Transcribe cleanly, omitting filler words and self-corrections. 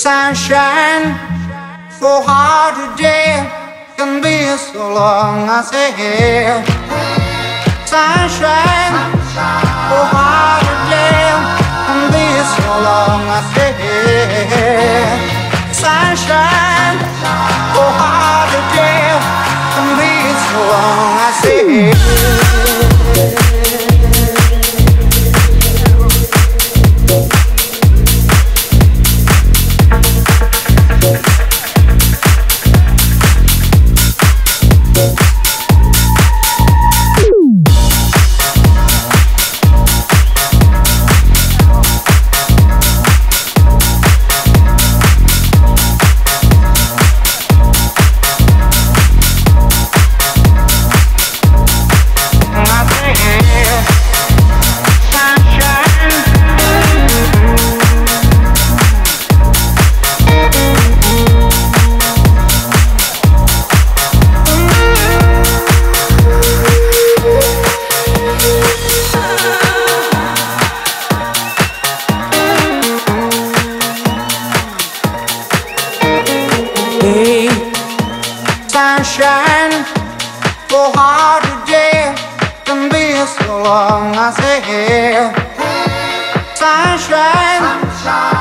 Sunshine, so hard today can be so long I say here. Sunshine, so hard today can be so long I say here. Sunshine, so hard today can be so long I say here. Sunshine, so hard today can be so long I say here. Sunshine.